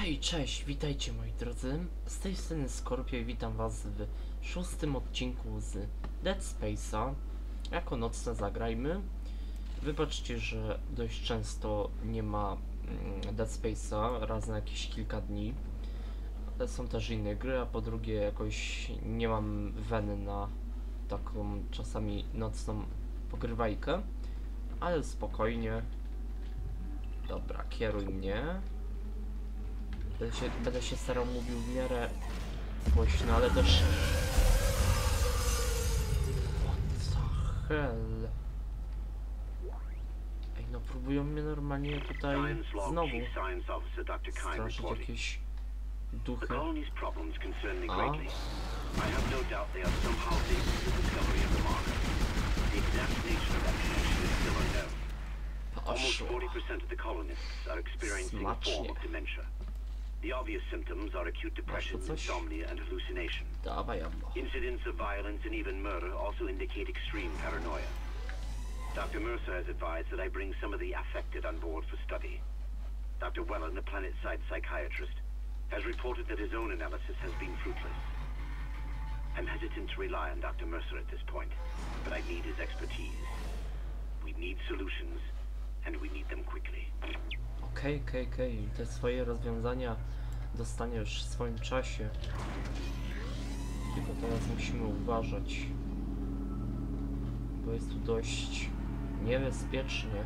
Hej, cześć, witajcie moi drodzy. Z tej strony Skorpio i witam was w 6. odcinku z Dead Space'a. Jako nocne zagrajmy. Wybaczcie, że dość często nie ma Dead Space'a, raz na jakieś kilka dni. Ale są też inne gry, a po drugie jakoś nie mam weny na taką czasami nocną pogrywajkę. Ale spokojnie. Dobra, kieruj mnie. Będę się starał mówił w miarę głośno, ale też... What the hell? Ej, no próbują mnie normalnie tutaj znowu straszyć jakieś duchy. A? Poszło. Smacznie. The obvious symptoms are acute depression, insomnia, and hallucination. Dawaj, ammo. Incidents of violence and even murder also indicate extreme paranoia. Dr. Mercer has advised that I bring some of the affected on board for study. Dr. Wellen, the planet-side psychiatrist, has reported that his own analysis has been fruitless. I'm hesitant to rely on Dr. Mercer at this point, but I need his expertise. We need solutions, and we need them quickly. Okej. Te swoje rozwiązania dostaniesz w swoim czasie. Tylko teraz musimy uważać, bo jest tu dość niebezpiecznie.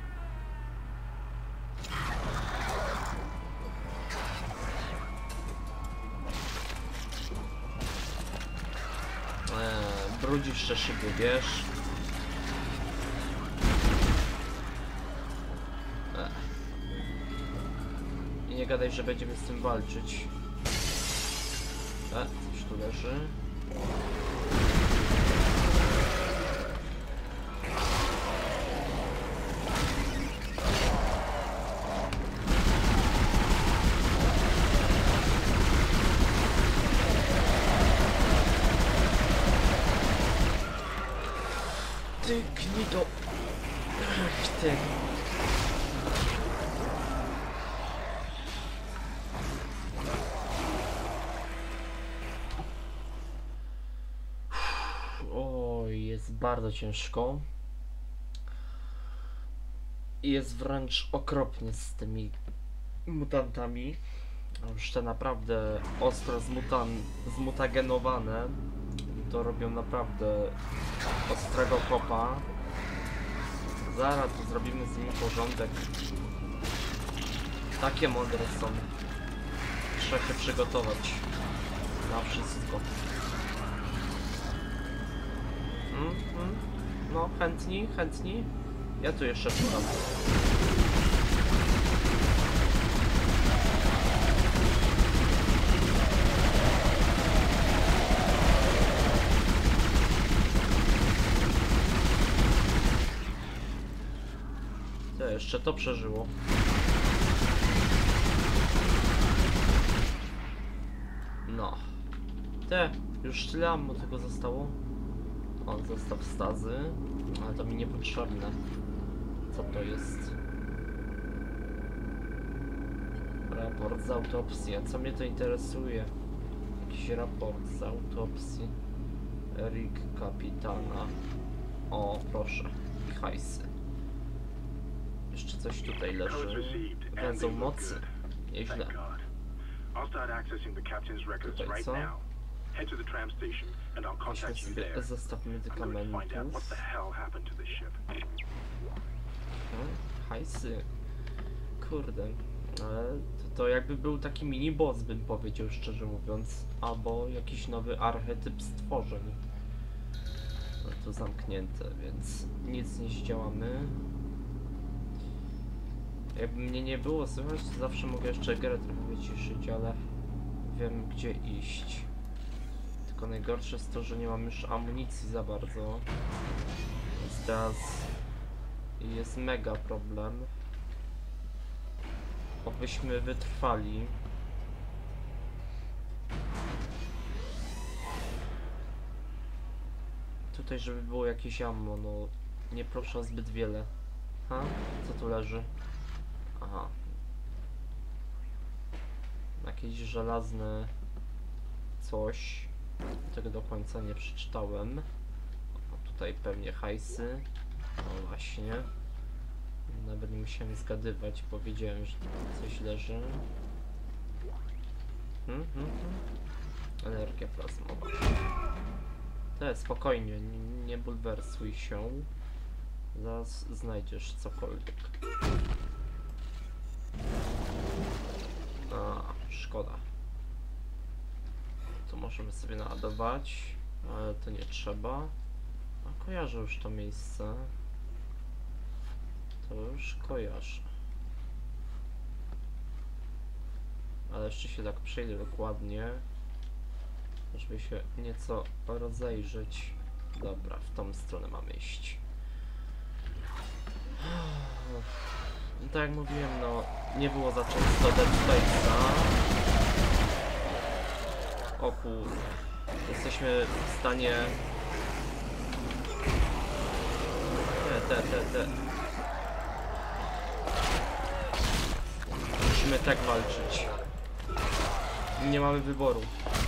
Brudzisz te szyby, wiesz? I nie gadaj, że będziemy z tym walczyć. Coś tu leży. Ty gnido. Ach, ty. Jest bardzo ciężko i jest wręcz okropnie z tymi mutantami. Już te naprawdę ostro zmutagenowane to robią naprawdę ostrego kopa. Zaraz tu zrobimy z nimi porządek. Takie mądre są. Trzeba się przygotować na wszystko. No, chętni. Ja tu jeszcze szukam. To jeszcze to przeżyło. No. Już tyle ammo tylko zostało. O, zestaw stazy, ale to mi niepotrzebne. Co to jest? Raport z autopsji. A co mnie to interesuje? Jakiś raport z autopsji. Erik kapitana. O, proszę. I hajsy. Jeszcze coś tutaj leży. Węzeł mocy. Nieźle. Tutaj co? Head to the tram station and I'll contact you there. Zestaw medykamentów. What the hell happened to this ship? Hajsy. Kurde. Ale to jakby był taki mini boss, bym powiedział, szczerze mówiąc. Albo jakiś nowy archetyp stworzeń. No to zamknięte, więc nic nie zdziałamy. Jakby mnie nie było słychać, to zawsze mogę jeszcze grę trochę wyciszyć, ale wiem gdzie iść. Tylko najgorsze jest to, że nie mam już amunicji za bardzo. Więc teraz jest mega problem. Obyśmy wytrwali. Tutaj, żeby było jakieś ammo, no nie proszę o zbyt wiele. Ha? Co tu leży? Aha. Jakieś żelazne coś. Tego do końca nie przeczytałem. O, tutaj pewnie hajsy. No właśnie. Nawet nie musiałem zgadywać, bo wiedziałem, że tu coś leży. Energia plazmowa. Spokojnie, nie bulwersuj się. Zaraz znajdziesz cokolwiek. A, szkoda. To możemy sobie naładować, ale to nie trzeba. A kojarzę już to miejsce. To już kojarzę. Ale jeszcze się tak przejdę dokładnie, żeby się nieco rozejrzeć. Dobra, w tą stronę mamy iść. No tak jak mówiłem, no nie było za często Dead Space'a. O kur... Jesteśmy w stanie... Musimy tak walczyć. Nie mamy wyboru.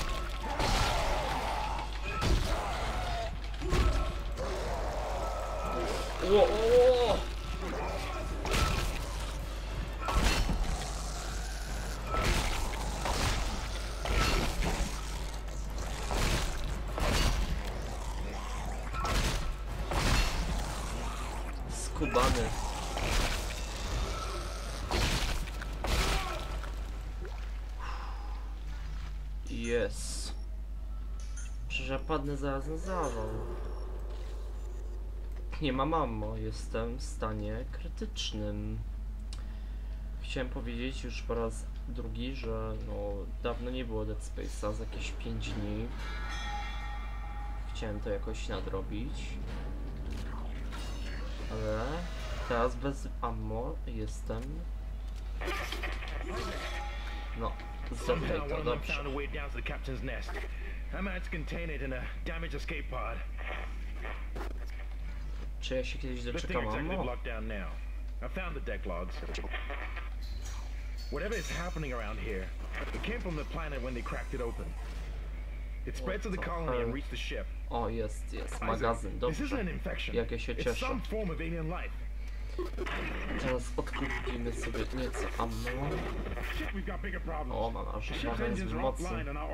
O! Skubany. Jest. Przecież ja padnę zaraz na zawał. Nie mam ammo, jestem w stanie krytycznym. Chciałem powiedzieć już po raz drugi, że no dawno nie było Dead Space'a, za jakieś 5 dni. Chciałem to jakoś nadrobić. Ale teraz bez ammo jestem. No, zdobij to, dobrze. Czy ja się kiedyś doczekam ammo? I found the deck logs. Whatever is happening around here, it came from the planet when they cracked it open. It spread to the colony and reached the ship. O, jest, magazyn, dobrze. Jak ja się cieszę. Teraz odkupimy sobie nieco ammo. O, mam aż jest mocny.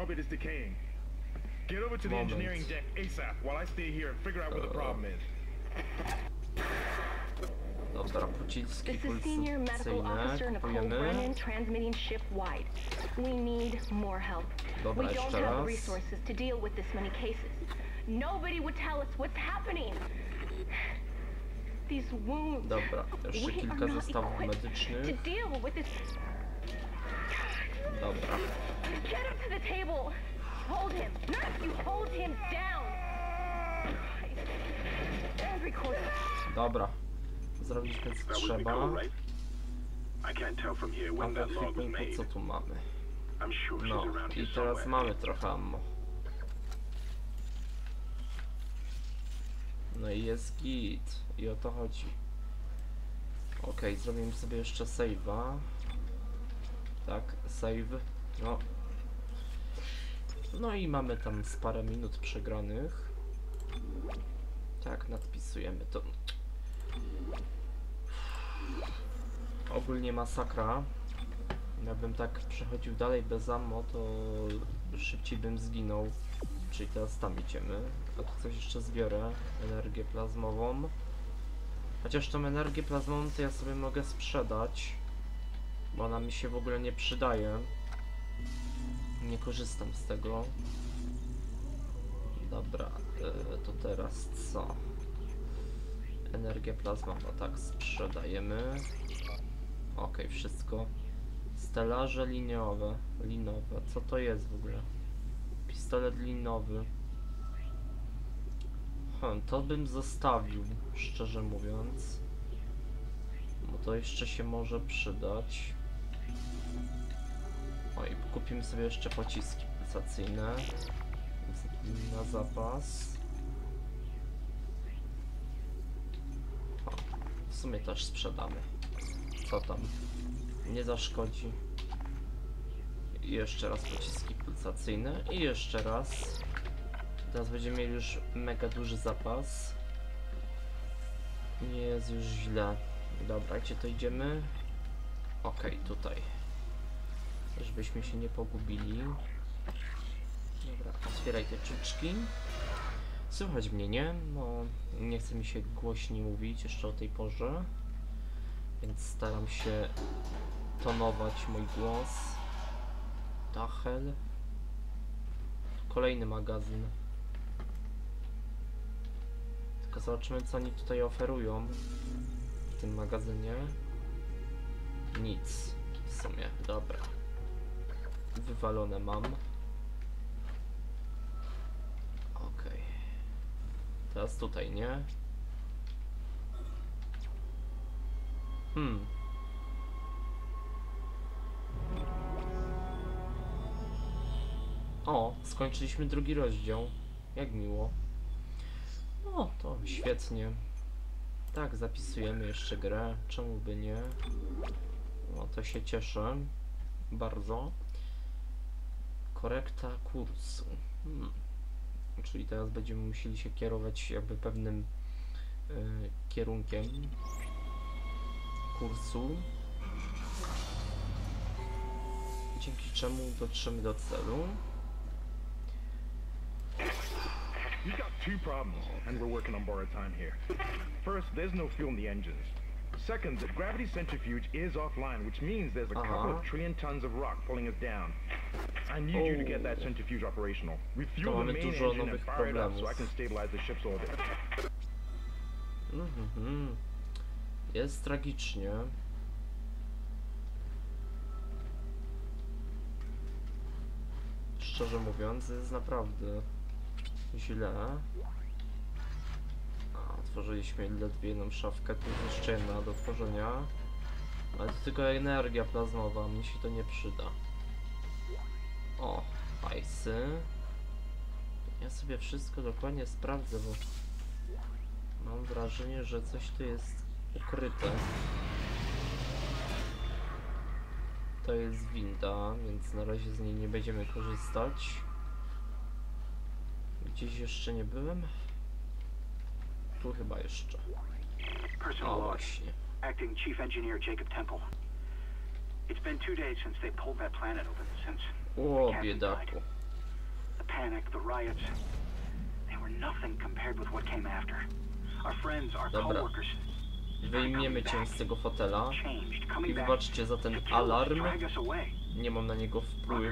Dobra, pociski pulsacyjne kupujemy. Dobra, jeszcze raz. Dobra, jeszcze kilka zestawów medycznych. Dobra. Dobra. Zrobiliśmy co trzeba. A w ekwipunku co tu mamy? No, i teraz mamy trochę ammo. No i jest git. I o to chodzi. Okej, zrobimy sobie jeszcze save'a. Tak, save. No. No i mamy tam z parę minut przegranych. Tak, nadpisujemy to. Ogólnie masakra. Jakbym tak przechodził dalej bez ammo, to szybciej bym zginął. Czyli teraz tam idziemy. A tu coś jeszcze zbiorę. Energię plazmową. Chociaż tą energię plazmową to ja sobie mogę sprzedać. Bo ona mi się w ogóle nie przydaje. Nie korzystam z tego. Dobra, to teraz co? Energię plazmową, tak, sprzedajemy. Okej, wszystko. Stelaże linowe. Co to jest w ogóle? Pistolet linowy. To bym zostawił, szczerze mówiąc. Bo to jeszcze się może przydać. Oj, kupimy sobie jeszcze pociski pulsacyjne. Na zapas. O, w sumie też sprzedamy. Co tam? Nie zaszkodzi. I jeszcze raz pociski pulsacyjne. I jeszcze raz. Teraz będziemy mieli już mega duży zapas. Nie jest już źle. Dobra, gdzie to idziemy? Okej, tutaj. Żebyśmy się nie pogubili. Dobra, otwieraj te czyczki. Słychać mnie, nie? No, nie chce mi się głośniej mówić jeszcze o tej porze. Więc staram się tonować mój głos. Tachel. Kolejny magazyn. Tylko zobaczymy, co oni tutaj oferują w tym magazynie. Nic w sumie, dobra. Wywalone mam. Okej. Teraz tutaj, nie? O, skończyliśmy drugi rozdział. Jak miło. O, to świetnie. Tak, zapisujemy jeszcze grę. Czemu by nie? O, to się cieszę. Bardzo. Korekta kursu. Czyli teraz będziemy musieli się kierować jakby pewnym kierunkiem kursu. Dzięki czemu dotrzemy do celu. You've got two problems, and we're working on borrowed time here. First, there's no fuel in the engines. Second, the gravity centrifuge is offline, which means there's a couple of trillion tons of rock pulling us down. I need you to get that centrifuge operational. Refuel the main engine and fire it up so I can stabilize the ship's orbit. Jest tragicznie. Szczerze mówiąc, jest naprawdę źle. Otworzyliśmy ledwie jedną szafkę, tu jest jeszcze jedna do otworzenia. Ale to tylko energia plazmowa, mi się to nie przyda. O, hajsy. Ja sobie wszystko dokładnie sprawdzę, bo mam wrażenie, że coś tu jest ukryte. To jest winda, więc na razie z niej nie będziemy korzystać. Gdzieś jeszcze nie byłem? Tu chyba jeszcze. O, właśnie. Acting Chief Engineer Jacob Temple. It's been 2 days since they pulled that planet open since O, biedaku. the panic, the riots, they were nothing compared with what came after. Our friends, our coworkers. Wyjmiemy cię z tego fotela. I wybaczcie za ten alarm. Nie mam na niego wpływu.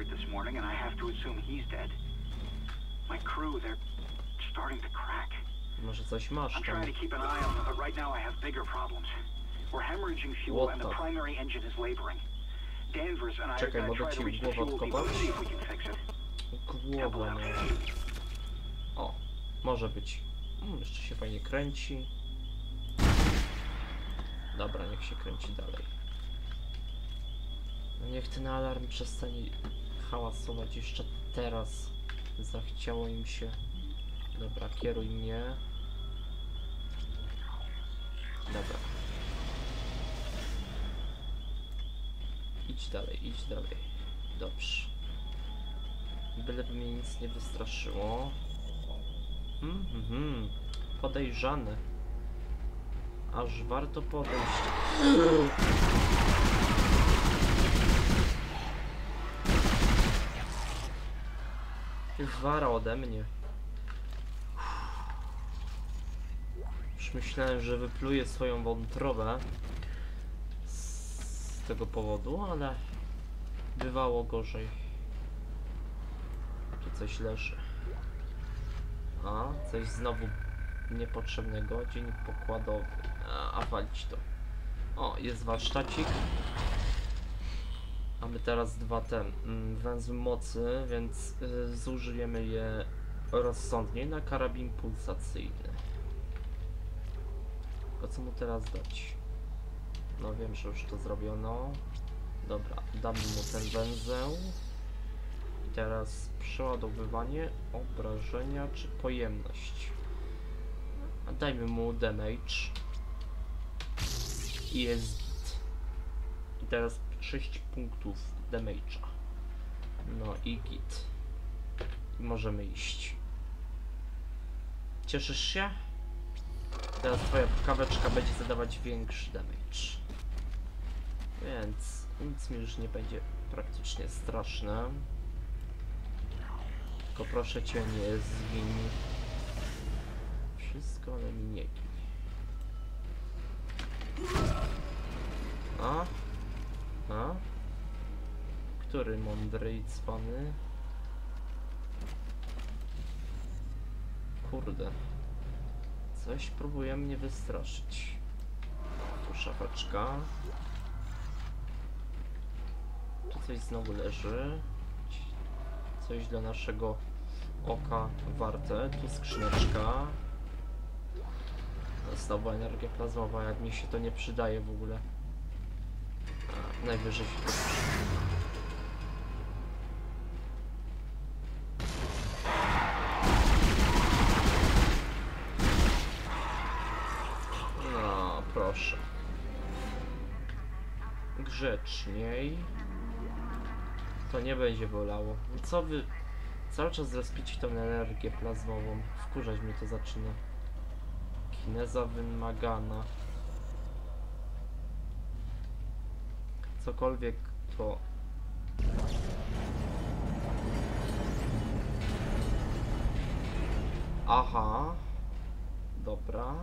Może coś masz tam. Czekaj, mogę ci głowę odkopać? Głowa nie. O, może być. Jeszcze się fajnie kręci. Dobra, niech się kręci dalej. No niech ten alarm przestanie hałasować jeszcze teraz. Zachciało im się. Dobra, kieruj mnie. Dobra. Idź dalej, idź dalej. Dobrze. Byleby mnie nic nie wystraszyło. Podejrzane. Aż warto podejść. Wara ode mnie. Już myślałem, że wypluję swoją wątrobę z tego powodu, ale bywało gorzej. Tu coś leży. A, coś znowu niepotrzebnego. Dzień pokładowy. A walić to. O, jest warsztacik. Mamy teraz dwa węzły mocy, więc zużyjemy je rozsądnie na karabin pulsacyjny. To co mu teraz dać? No wiem, że już to zrobiono. Dobra, damy mu ten węzeł. I teraz przeładowywanie, obrażenia czy pojemność. A dajmy mu damage. I jest git. I teraz 6 punktów damage'a. No i git. I możemy iść. Cieszysz się? Teraz twoja kaweczka będzie zadawać większy damage. Więc nic mi już nie będzie praktycznie straszne. Tylko proszę cię, nie zgiń. Wszystko, ale mi nie gin. A? Który mądry i cwany? Kurde. Coś próbuje mnie wystraszyć. Tu szafeczka. Tu coś znowu leży. Coś dla naszego oka warte. Tu skrzyneczka. Znowu energia plazmowa, jak mi się to nie przydaje w ogóle. A, najwyżej się to przyda. No, proszę. Grzeczniej. To nie będzie bolało. Co wy... Cały czas rozpicie tą energię plazmową. Wkurzać mnie to zaczyna. Kineza wymagana. Cokolwiek to... Aha. Dobra.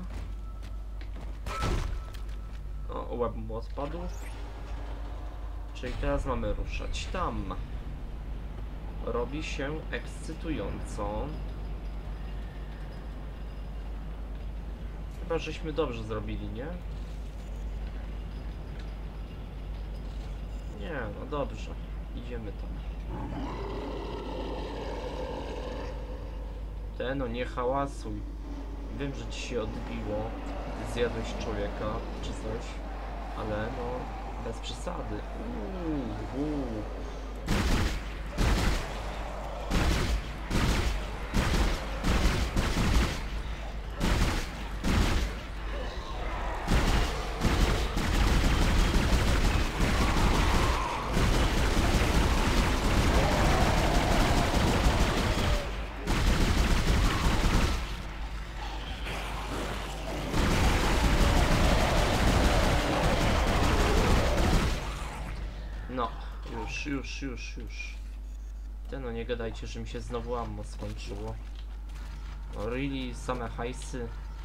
O, łeb mu odpadł. Czyli teraz mamy ruszać tam. Robi się ekscytująco. Chyba żeśmy dobrze zrobili, nie? Nie, no dobrze. Idziemy tam. No nie hałasuj. Wiem, że ci się odbiło. Zjadłeś człowieka, czy coś. Ale no, bez przesady. No, już. No nie gadajcie, że mi się znowu ammo skończyło. No really, same hajsy.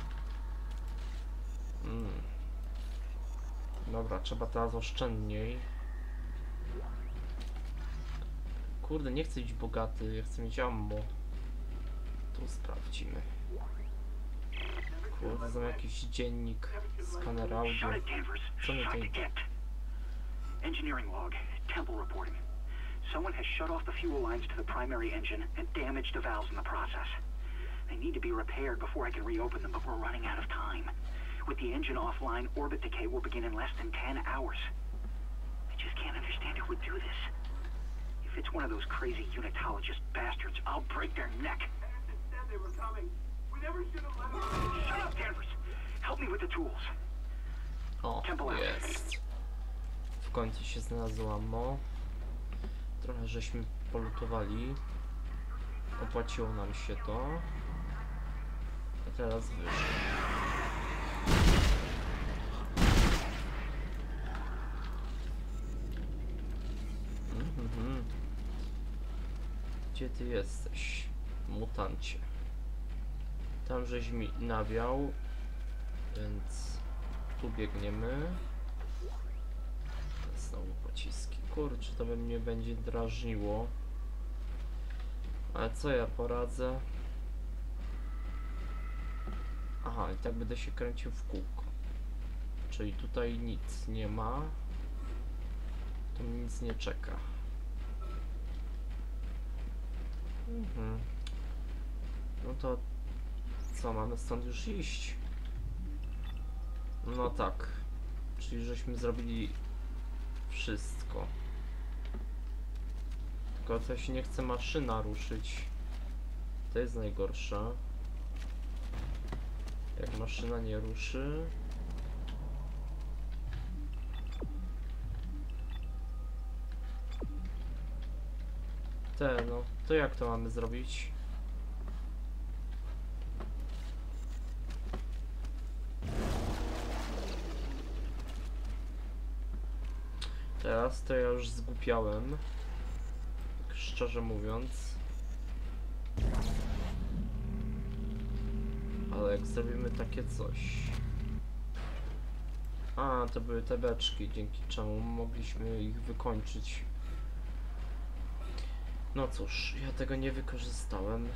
Dobra, trzeba teraz oszczędniej. Kurde, nie chcę być bogaty, ja chcę mieć ammo. Tu sprawdzimy. Kurde, znam jakiś dziennik, skaner audio. Co mi to idzie? Engineering log, Temple reporting. Someone has shut off the fuel lines to the primary engine and damaged the valves in the process. They need to be repaired before I can reopen them, but we're running out of time. With the engine offline, orbit decay will begin in less than 10 hours. I just can't understand who would do this. If it's one of those crazy unitologist bastards, I'll break their neck. Said they were coming. We never should have let them. Shut up, Danvers. Help me with the tools. O, jest. W końcu się znalazło ammo. Trochę żeśmy polutowali. Opłaciło nam się to. A teraz wyszło. Gdzie ty jesteś, mutancie? Tam żeś mi nawiał, więc tu biegniemy. Znowu pociski. Kurczę, to by mnie będzie drażniło. Ale co ja poradzę? Aha, i tak będę się kręcił w kółko. Czyli tutaj nic nie ma. Tu mi nic nie czeka. No to co, mamy stąd już iść? No tak. Czyli żeśmy zrobili wszystko. Tylko coś nie chce maszyna ruszyć. To jest najgorsze. Jak maszyna nie ruszy. No, to jak to mamy zrobić? Teraz to ja już zgłupiałem, tak szczerze mówiąc. Ale jak zrobimy takie coś... A, to były te beczki, dzięki czemu mogliśmy ich wykończyć. No cóż, ja tego nie wykorzystałem.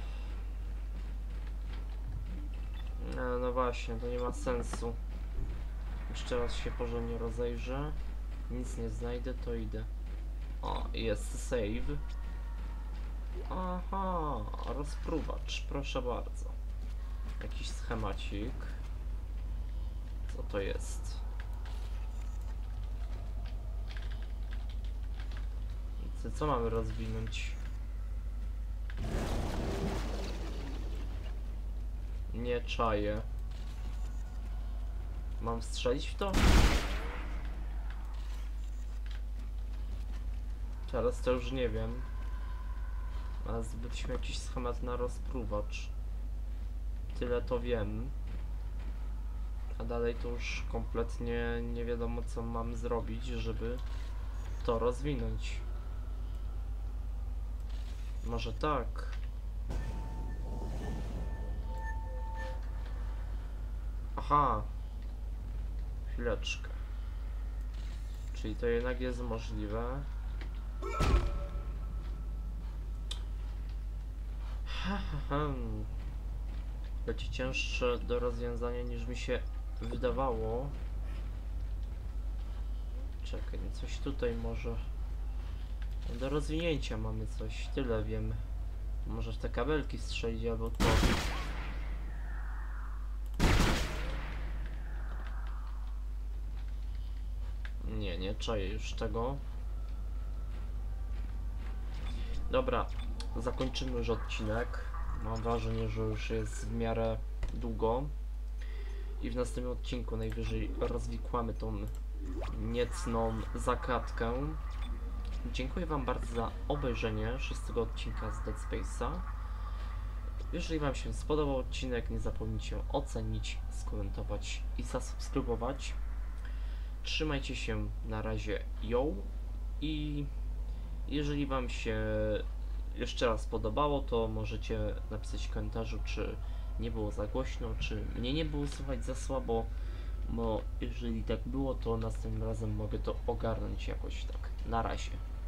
No właśnie, to nie ma sensu. Jeszcze raz się porządnie rozejrzę. Nic nie znajdę, to idę. O, jest save. Aha, rozpruwacz, proszę bardzo. Jakiś schemacik. Co to jest? Co mamy rozwinąć? Nie czaję. Mam strzelić w to? Teraz to już nie wiem. A zbytśmy jakiś schemat na rozpruwacz. Tyle to wiem. A dalej to już kompletnie nie wiadomo, co mam zrobić, żeby to rozwinąć. Może tak. Aha. Chwileczkę. Czyli to jednak jest możliwe. Będzie cięższe do rozwiązania niż mi się wydawało. Czekaj, coś tutaj może... Do rozwinięcia mamy coś, tyle wiem. Może w te kabelki strzelić albo to. Nie czaję już tego. Dobra, zakończymy już odcinek. Mam wrażenie, że już jest w miarę długo. I w następnym odcinku najwyżej rozwikłamy tą niecną zagadkę. Dziękuję wam bardzo za obejrzenie 6. odcinka z Dead Space'a. Jeżeli wam się spodobał odcinek, nie zapomnijcie ocenić, skomentować i zasubskrybować. Trzymajcie się, na razie, i jeżeli wam się jeszcze raz podobało, to możecie napisać w komentarzu, czy nie było za głośno, czy mnie nie było słychać za słabo, bo jeżeli tak było, to następnym razem mogę to ogarnąć jakoś tak. Na razie.